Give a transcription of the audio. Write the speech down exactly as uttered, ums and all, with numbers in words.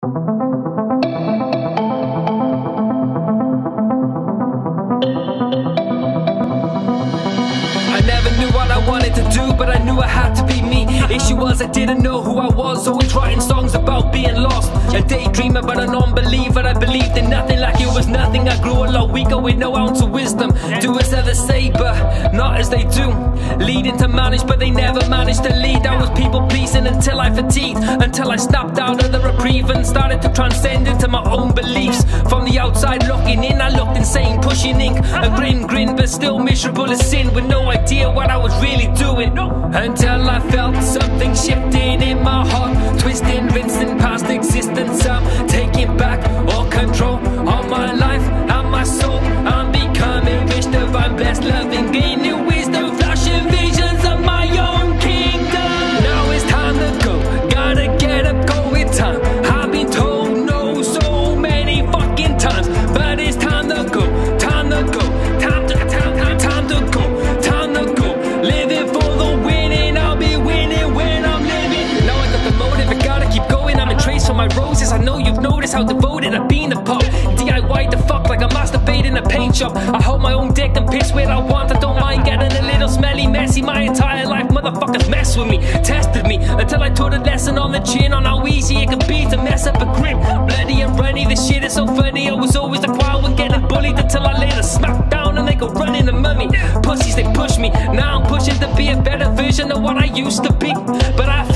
I never knew what I wanted to do, but I knew I had to be me. Issue was I didn't know who I was, always writing songs about being lost. A daydreamer but a non-believer, I believed in nothing like it was nothing. I grew a lot weaker with no ounce of wisdom. Do as others say but not as they do, leading to manage but they never managed to lead. I was people pleasing until I fatigued, until I snapped out of the reprieve and started to transcend into my own beliefs. From the outside looking in, I looked insane, pushing ink, a grin grin but still miserable as sin, with no idea what I was really doing. Until I felt something shifting in my heart, twisting, rinsing past existence. I'm taking back all control of my life and my soul. I'm becoming rich, divine, blessed, loving, gaining wisdom, flashing visions of my own kingdom. Now it's time to go, gotta get up, go with time. I've been told no so many fucking times, but it's time to go, time to go, time to, time, time, time to go, time to go. Living for the winning, I'll be winning when I'm living. Now I got the motive, I gotta keep going. I'm in trace for my roses. I know you've noticed how devoted I've been to pop. D I Y the fuck like I masturbate in a paint shop. I hold my own dick and piss where I want. I don't mind getting a little smelly, messy. My entire life, motherfuckers mess with me, tested me until I taught a lesson on the chin on how easy it can be to mess up a grip. Bloody and runny, this shit is so funny. I was always the quiet one getting bullied until I laid a smack down and they go running to mummy. Pussies, they push me. Now I'm pushing to be a better version of what I used to be, but I